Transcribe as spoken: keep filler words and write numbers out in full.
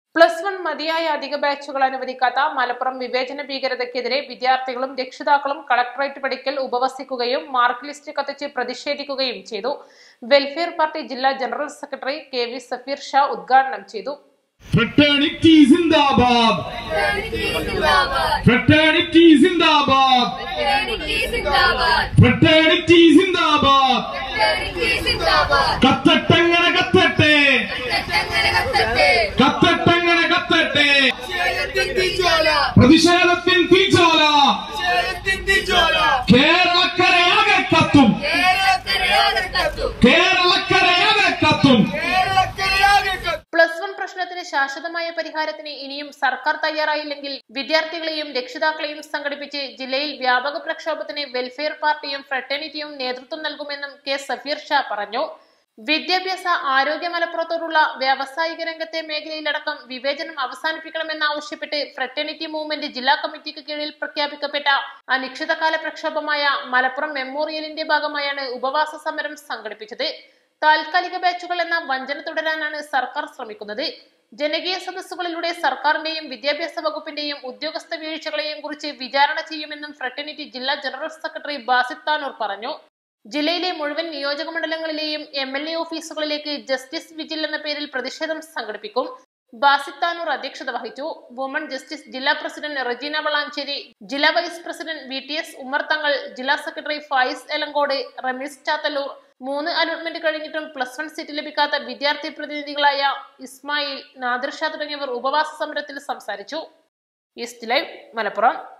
Plus one മതിയായ അധിക ബാച്ചുകൾ അനുവദിക്കാത്ത മലപ്പുറം വിവേചന ഭീകരതയ്ക്കെതിരെ വിദ്യാർത്ഥികളും രക്ഷിതാക്കളും കളക്ടറേറ്റ് പടിക്കൽ ഉപവസിക്കുകയും മാർക്ക് ലിസ്റ്റ് കത്തിച്ച് പ്രതിഷേധിക്കുകയും ചെയ്തു. വെൽഫെയർ പാർട്ടി ജില്ലാ general secretary K V Safeer Shah ഉദ്ഘാടനം ചെയ്തു. Fraternity Zindabad! Fraternity Zindabad! Fraternity Zindabad! Kattattangana kattatte! Kattattangana kattatte! പ്രതിഷേധത്തിൻ തീജ്വാല കേരളക്കരയാകെ കത്തും കേരളക്കരയാകെ കത്തും. പ്ലസ് വൺ പ്രശ്നത്തിന് ശാശ്വതമായ പരിഹാരത്തിന് ഇനിയും സർക്കാർ തയ്യാറായില്ലെങ്കിൽ വിദ്യാർത്ഥികളെയും രക്ഷിതാക്കളെയും സംഘടിപ്പിച്ച് ജില്ലയിൽ വ്യാപക പ്രക്ഷോഭത്തിന് വെൽഫെയർ പാർട്ടിയും ഫ്രട്ടേണിറ്റിയും നേതൃത്വം നൽകുമെന്നും കെ സഫീർ ഷാ പറഞ്ഞു. വിദ്യാഭ്യാസ ആരോഗ്യ മലപ്പുറത്തോടുള്ള വ്യാവസായിക രംഗത്തെ മേഖലയിലടക്കം വിവേചനം അവസാനിപ്പിക്കണമെന്നാവശ്യപ്പെട്ട് ഫ്രട്ടേണിറ്റി മൂവ്മെന്റ് ജില്ലാ കമ്മിറ്റിക്ക് കീഴിൽ പ്രഖ്യാപിക്കപ്പെട്ട അനിശ്ചിതകാല പ്രക്ഷോഭമായ മലപ്പുറം മെമ്മോറിയലിന്റെ ഭാഗമായാണ് ഉപവാസ സമരം സംഘടിപ്പിച്ചത്. താൽക്കാലിക ബാച്ചുകൾ എന്ന വഞ്ചന തുടരാനാണ് സർക്കാർ ശ്രമിക്കുന്നത്. ജനകീയ സദസ്സുകളിലൂടെ സർക്കാരിന്റെയും വിദ്യാഭ്യാസ വകുപ്പിന്റെയും ഉദ്യോഗസ്ഥ വീഴ്ചകളെയും കുറിച്ച് വിചാരണ ചെയ്യുമെന്നും ഫ്രട്ടേണിറ്റി ജില്ലാ ജനറൽ സെക്രട്ടറി ബാസിത് താനൂർ പറഞ്ഞു. ജില്ലയിലെ മുഴുവൻ നിയോജക മണ്ഡലങ്ങളിലെയും എം എൽ എ ഓഫീസുകളിലേക്ക് ജസ്റ്റിസ് വിജിൽ എന്ന പേരിൽ പ്രതിഷേധം സംഘടിപ്പിക്കും. ബാസിത് താനൂർ അധ്യക്ഷത വഹിച്ചു. വുമൺ ജസ്റ്റിസ് ജില്ലാ പ്രസിഡന്റ് റജീന വളാഞ്ചേരി, ജില്ലാ vice president V T S Ummer Thangal, ജില്ലാ സെക്രട്ടറി ഫായിസ് എലങ്കോട്, റമീസ് ചാത്തല്ലൂർ, മൂന്ന് അലോട്ട്മെന്റ് കഴിഞ്ഞിട്ടും പ്ലസ് വൺ സീറ്റ് ലഭിക്കാത്ത വിദ്യാർത്ഥി പ്രതിനിധികളായ ഇസ്മായിൽ, നാദിർ ഷാ തുടങ്ങിയവർ ഉപവാസ സമരത്തിൽ സംസാരിച്ചു. East Live Malappuram.